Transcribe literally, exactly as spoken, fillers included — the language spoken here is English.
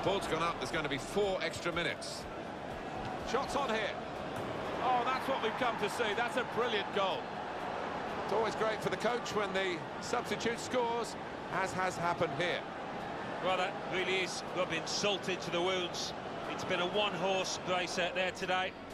Ball's gone up. There's going to be four extra minutes. Shots on here. Oh, that's what we've come to see. That's a brilliant goal. It's always great for the coach when the substitute scores, as has happened here. Well, that really is rubbing salt into the wounds. It's been a one-horse race out there today.